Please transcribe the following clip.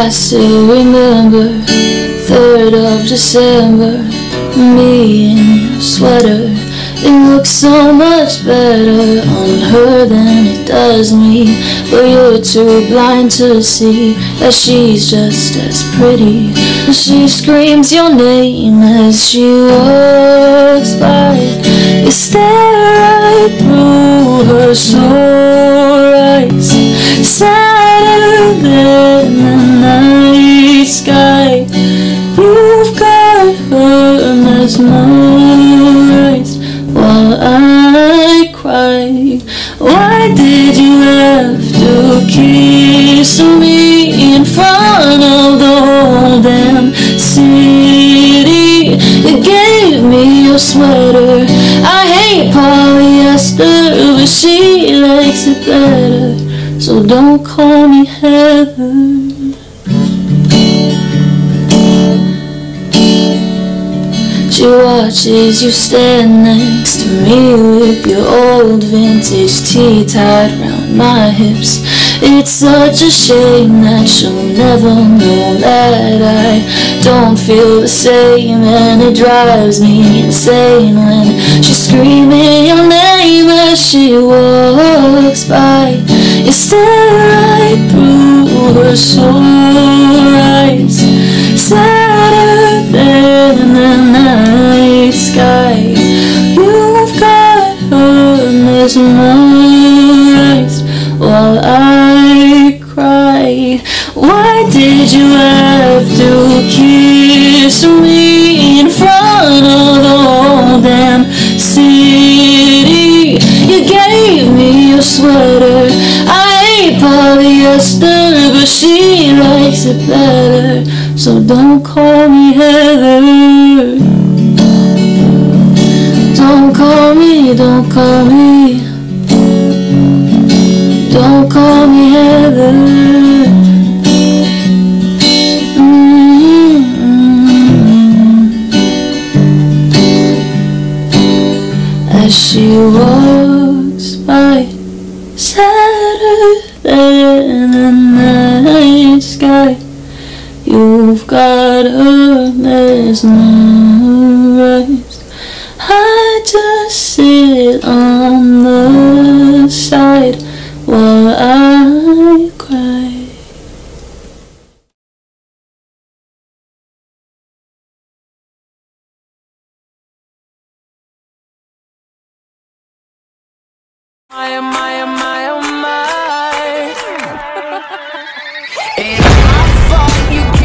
I still remember 3rd of December, me in your sweater. It looks so much better on her than it does me, but you're too blind to see that she's just as pretty. She screams your name as she walks by. You stare right through her sore eyes, sadder than the night sky. You've got her mesmerized while I cry. Why did you have to kiss me in front of the whole damn city? You gave me your sweater. I hate polyester, but she likes it better, so don't call me Heather. She watches you stand next to me with your old vintage tee tied round my hips. It's such a shame that she'll never know that I don't feel the same, and it drives me insane when she's screaming your name as she walks by. You stare right through her sore eyes, sadder than the night sky. You've got her mesmerized while I cry. Why did you have to kiss me in front of the whole damn city? You gave me your sweater. I hate polyester, but she likes it better, so don't call me Heather. Don't call me, don't call me, don't call me Heather. As she walks by, sadder than the night sky. You've got her mesmerized. I just sit on the side while I cry. Oh my. Ain't my fault you